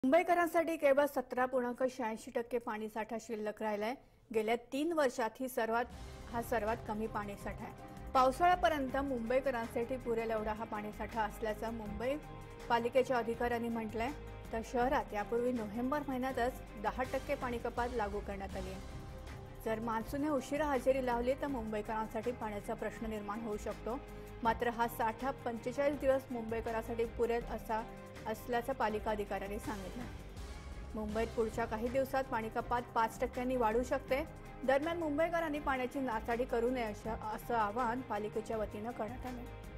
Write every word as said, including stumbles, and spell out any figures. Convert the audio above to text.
मुंबईकरांसाठी केवळ सतरा पूर्णांक शहाऐंशी टक्के पाणीसाठा शिल्लक राहिलाय। गेल्या तीन वर्षात ही सर्वात हा सर्वात कमी पाणीसाठा आहे। पावसाळ्यापर्यंत मुंबईकरांसाठी पुरेल एवढा हा पाणीसाठा असल्याचं मुंबई पालिकेच्या अधिकाऱ्यांनी म्हटलंय। तर शहरात यापूर्वी नोव्हेंबर महिन्यातच दहा टक्के पाणी कपात लागू करण्यात आली आहे। जर मान्सूनने उशिरा हजेरी लावली तर मुंबईकरांसाठी पाण्याचा प्रश्न निर्माण होऊ शकतो। मात्र हा साठा पंचेचाळीस दिवस मुंबईकरांसाठी पुरेल असा असल्याचं पालिका अधिकाऱ्यांनी सांगितलं। मुंबईत पुढच्या काही दिवसात पाणी कपात पाच टक्क्यांनी वाढू शकते। दरम्यान मुंबईकरांनी पाण्याची नासाडी करू नये असं आवाहन पालिकेच्या वतीनं करण्यात आलं।